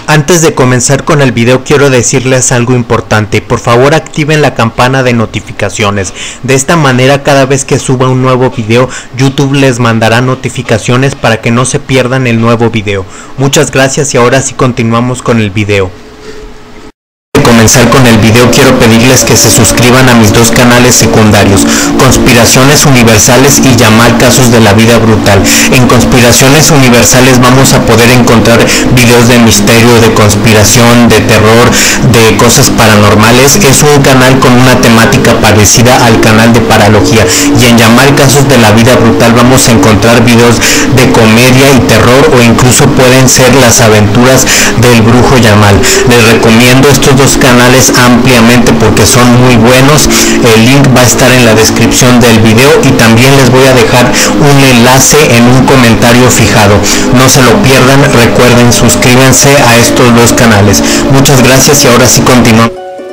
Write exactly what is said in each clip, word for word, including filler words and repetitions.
Antes de comenzar con el video quiero decirles algo importante. Por favor activen la campana de notificaciones. De esta manera cada vez que suba un nuevo video, YouTube les mandará notificaciones para que no se pierdan el nuevo video. Muchas gracias y ahora sí continuamos con el video. Comenzar con el video quiero pedirles que se suscriban a mis dos canales secundarios, Conspiraciones Universales y Yamal Casos de la Vida Brutal. En Conspiraciones Universales vamos a poder encontrar videos de misterio, de conspiración, de terror, de cosas paranormales. Es un canal con una temática parecida al canal de Paralogía. Y en Yamal Casos de la Vida Brutal vamos a encontrar videos de comedia y terror, o incluso pueden ser las aventuras del brujo Yamal. Les recomiendo estos dos canales ampliamente porque son muy buenos. El link va a estar en la descripción del video y también les voy a dejar un enlace en un comentario fijado. No se lo pierdan, recuerden, suscríbanse a estos dos canales. Muchas gracias y ahora sí continuamos.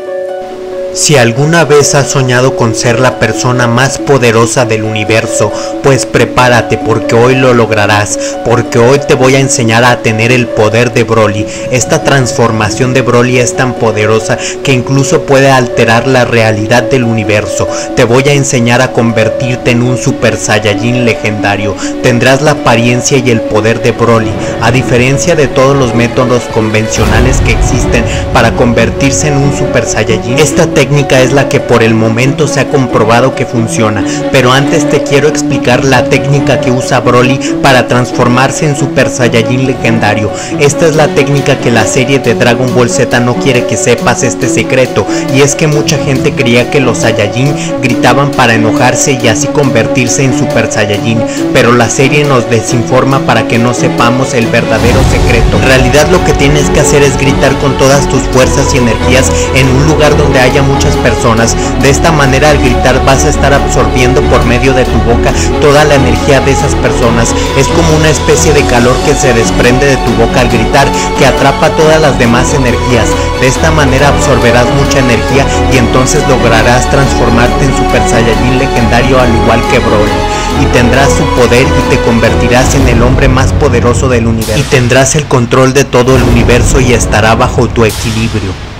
Si alguna vez has soñado con ser la persona más poderosa del universo, pues prepárate porque hoy lo lograrás, porque hoy te voy a enseñar a tener el poder de Broly. Esta transformación de Broly es tan poderosa que incluso puede alterar la realidad del universo. Te voy a enseñar a convertirte en un Super Saiyajin legendario. Tendrás la apariencia y el poder de Broly, a diferencia de todos los métodos convencionales que existen para convertirse en un Super Saiyajin. Esta técnica es la que por el momento se ha comprobado que funciona, pero antes te quiero explicar la técnica que usa Broly para transformarse en Super Saiyajin legendario. Esta es la técnica que la serie de Dragon Ball Z no quiere que sepas este secreto, y es que mucha gente creía que los Saiyajin gritaban para enojarse y así convertirse en Super Saiyajin, pero la serie nos desinforma para que no sepamos el verdadero secreto. En realidad lo que tienes que hacer es gritar con todas tus fuerzas y energías en un lugar donde haya muchas personas. De esta manera al gritar vas a estar absorbiendo por medio de tu boca toda la energía de esas personas. Es como una especie de calor que se desprende de tu boca al gritar, que atrapa todas las demás energías. De esta manera absorberás mucha energía y entonces lograrás transformarte en Super Saiyajin legendario al igual que Broly, y tendrás su poder y te convertirás en el hombre más poderoso del universo, y tendrás el control de todo el universo y estará bajo tu equilibrio.